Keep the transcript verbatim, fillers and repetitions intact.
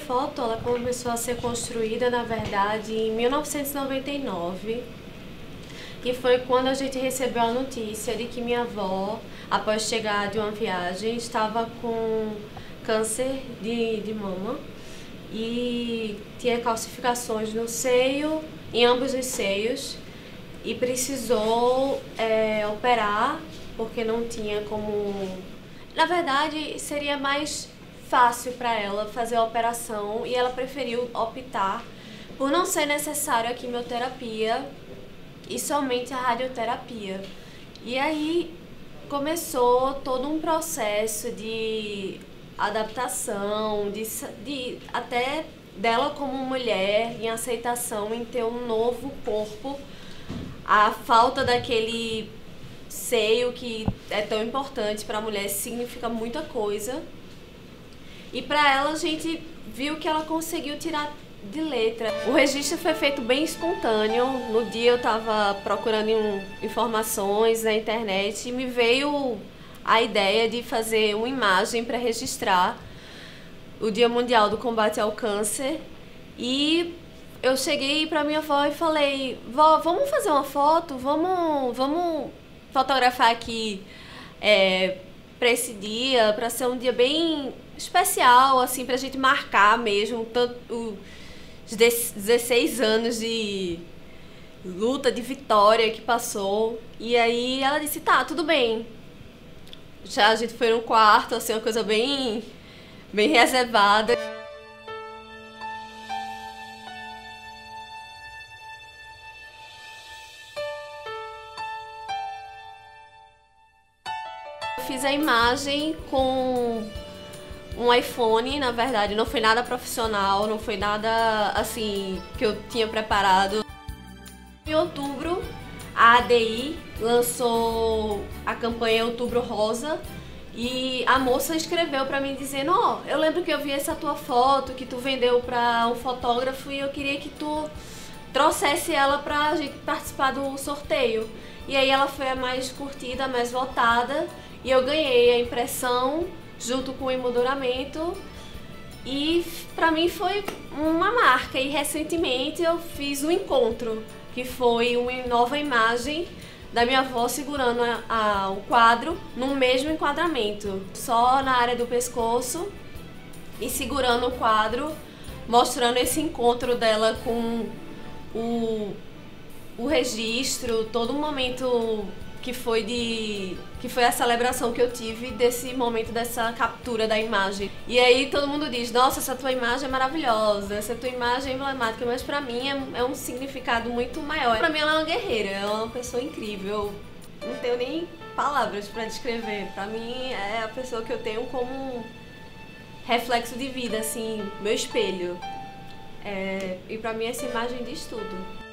foto, ela começou a ser construída, na verdade, em mil novecentos e noventa e nove. E foi quando a gente recebeu a notícia de que minha avó, após chegar de uma viagem, estava com câncer de, de mama e tinha calcificações no seio, em ambos os seios, e precisou é, operar, porque não tinha como... Na verdade, seria mais fácil para ela fazer a operação e ela preferiu optar por não ser necessária a quimioterapia e somente a radioterapia. E aí começou todo um processo de adaptação, de, de até dela como mulher, em aceitação em ter um novo corpo, a falta daquele seio que é tão importante para a mulher significa muita coisa. E para ela a gente viu que ela conseguiu tirar de letra. O registro foi feito bem espontâneo. No dia eu estava procurando informações na internet e me veio a ideia de fazer uma imagem para registrar o Dia Mundial do Combate ao Câncer. E eu cheguei para minha avó e falei: vó, vamos fazer uma foto? Vamos, vamos fotografar aqui é, para esse dia, para ser um dia bem especial, assim, pra gente marcar mesmo tanto os dezesseis anos de luta, de vitória que passou. E aí ela disse: tá, tudo bem. Já a gente foi no quarto, assim, uma coisa bem, bem reservada. Eu fiz a imagem com um iPhone, na verdade, não foi nada profissional, não foi nada assim que eu tinha preparado. Em outubro, a A D I lançou a campanha Outubro Rosa e a moça escreveu pra mim dizendo: ó, oh, eu lembro que eu vi essa tua foto que tu vendeu pra um fotógrafo e eu queria que tu trouxesse ela pra gente participar do sorteio. E aí ela foi a mais curtida, a mais votada, e eu ganhei a impressão junto com o emolduramento, e pra mim foi uma marca. E recentemente eu fiz um encontro, que foi uma nova imagem da minha avó segurando a, a, o quadro no mesmo enquadramento, só na área do pescoço, e segurando o quadro, mostrando esse encontro dela com o, o registro, todo um momento que foi de que foi a celebração que eu tive desse momento, dessa captura da imagem. E aí todo mundo diz: nossa, essa tua imagem é maravilhosa, essa tua imagem é emblemática, mas pra mim é, é um significado muito maior. Pra mim ela é uma guerreira, ela é uma pessoa incrível, não tenho nem palavras pra descrever. Pra mim é a pessoa que eu tenho como reflexo de vida, assim, meu espelho. É, e pra mim essa imagem diz tudo.